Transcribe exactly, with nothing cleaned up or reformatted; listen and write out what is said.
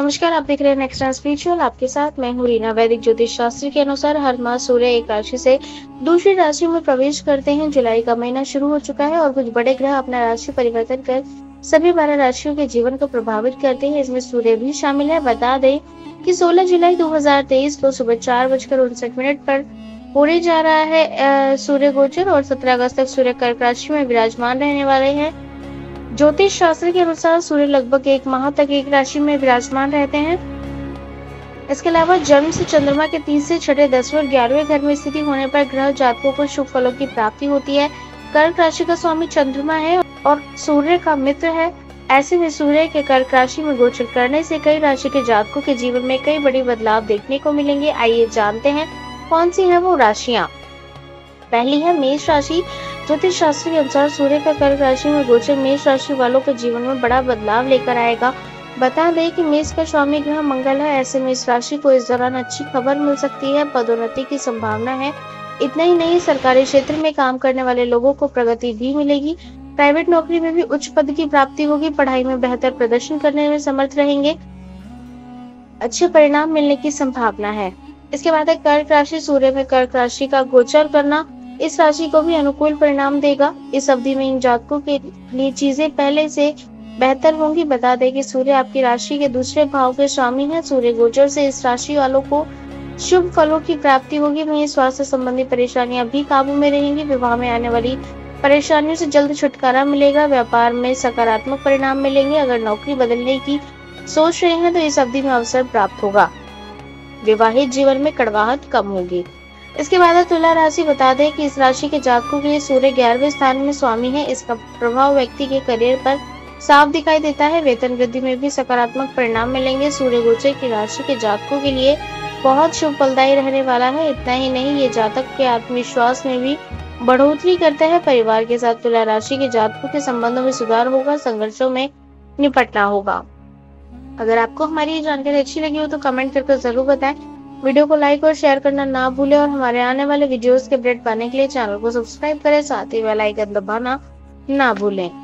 नमस्कार, आप देख रहे हैं नेक्स्ट स्पिरिचुअल। आपके साथ मैं हूँ रीना। वैदिक ज्योतिष शास्त्र के अनुसार हर माह सूर्य एक राशि से दूसरी राशि में प्रवेश करते हैं। जुलाई का महीना शुरू हो चुका है और कुछ बड़े ग्रह अपना राशि परिवर्तन कर सभी बारह राशियों के जीवन को प्रभावित करते हैं। इसमें सूर्य भी शामिल है। बता दें कि सोलह जुलाई दो हजार तेईस को सुबह चार बजकर उनसठ मिनट पर होने जा रहा है सूर्य गोचर और सत्रह अगस्त तक सूर्य कर्क राशि में विराजमान रहने वाले हैं। ज्योतिष शास्त्र के अनुसार सूर्य लगभग एक माह तक एक राशि में विराजमान रहते हैं। इसके अलावा जन्म से चंद्रमा के तीसरे, छठे, दसवें और ग्यारहवें घर में स्थिति होने पर ग्रह जातकों को शुभ फलों की प्राप्ति होती है। कर्क राशि का स्वामी चंद्रमा है और सूर्य का मित्र है। ऐसे में सूर्य के कर्क राशि में गोचर करने से कई राशि के जातकों के जीवन में कई बड़े बदलाव देखने को मिलेंगे। आइए जानते हैं कौन सी है वो राशियां। पहली है मेष राशि। ज्योतिष शास्त्र के अनुसार सूर्य का कर्क राशि में गोचर मेष राशि वालों के जीवन में बड़ा बदलाव लेकर आएगा। बता दें कि मेष का स्वामी ग्रह मंगल है। ऐसे में इस राशि को इस दौरान अच्छी खबर मिल सकती है। पदोन्नति की संभावना है। इतना ही नहीं, सरकारी क्षेत्र में काम करने वाले लोगों को प्रगति भी मिलेगी। प्राइवेट नौकरी में भी उच्च पद की प्राप्ति होगी। पढ़ाई में बेहतर प्रदर्शन करने में समर्थ रहेंगे। अच्छे परिणाम मिलने की संभावना है। इसके बाद है कर्क राशि। सूर्य में कर्क राशि का गोचर करना इस राशि को भी अनुकूल परिणाम देगा। इस अवधि में इन जातकों के लिए चीजें पहले से बेहतर होंगी। बता दें कि सूर्य आपकी राशि के दूसरे भाव के स्वामी है। सूर्य गोचर से इस राशि वालों को शुभ फलों की प्राप्ति होगी। वहीं स्वास्थ्य संबंधी परेशानियां भी काबू में रहेंगी। विवाह में आने वाली परेशानियों से जल्द छुटकारा मिलेगा। व्यापार में सकारात्मक परिणाम मिलेंगे। अगर नौकरी बदलने की सोच रहे हैं तो इस अवधि में अवसर प्राप्त होगा। विवाहित जीवन में कड़वाहट कम होगी। इसके बाद है तुला राशि। बता दें कि इस राशि के जातकों के लिए सूर्य ग्यारहवें स्थान में स्वामी है। इसका प्रभाव व्यक्ति के करियर पर साफ दिखाई देता है। वेतन वृद्धि में भी सकारात्मक परिणाम मिलेंगे। सूर्य गोचर की राशि के जातकों के लिए बहुत शुभ फलदायी रहने वाला है। इतना ही नहीं, ये जातक के आत्मविश्वास में भी बढ़ोतरी करता है। परिवार के साथ तुला राशि के जातकों के संबंधों में सुधार होगा। संघर्षों में निपटना होगा। अगर आपको हमारी ये जानकारी अच्छी लगी हो तो कमेंट करके जरूर बताएं। वीडियो को लाइक और शेयर करना ना भूलें और हमारे आने वाले वीडियोस के अपडेट पाने के लिए चैनल को सब्सक्राइब करें। साथ ही बेल आइकन दबाना ना भूलें।